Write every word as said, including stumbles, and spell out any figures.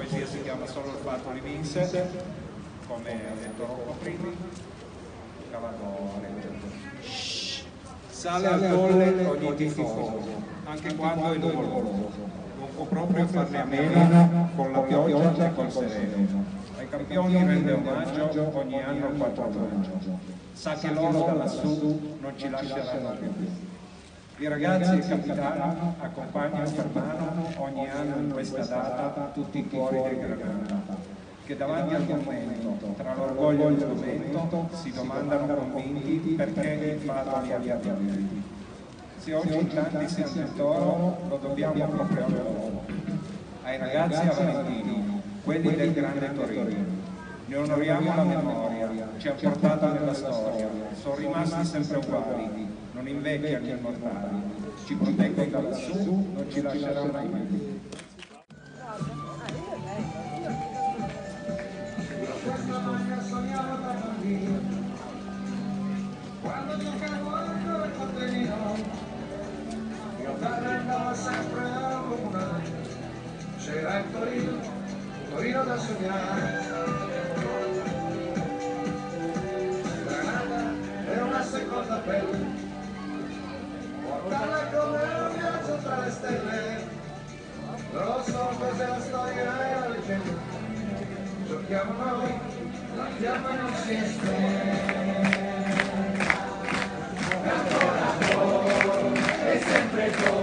poesia si chiama Solo il fatto li vinse, come ha detto Rocco prima, la vado a leggere. Sale al colle ogni tifoso, anche quando è nuvoloso, non può proprio farne a meno con la pioggia e col sereno. Ai campioni rende omaggio ogni anno il quattro maggio, sa che loro da lassù non ci lasceranno più. I ragazzi e il capitano accompagnano per mano ogni anno in questa data tutti i cuori del Granata, che davanti al momento, tra l'orgoglio e il momento, si domandano convinti perché il fatto li abbia vinti. Se oggi in tanti siamo il toro, lo dobbiamo proprio a loro, ai ragazzi e a Valentino, quelli del grande Torino. Ne onoriamo la memoria, ci hanno portato nella storia, sono rimasti sempre uguali, non invecchiano gli immortali, ci proteggono da lassù, non ci lasceranno mai. Quando giocavo ancora il Torino, io andavo sempre a comunale, c'era il Torino, Torino da sognare. Granata è una seconda pelle, portarla come un viaggio tra le stelle, lo so cos'è la storia e la leggenda, giochiamo noi, la fiamma non si estingue. Ancora gol, è sempre gol.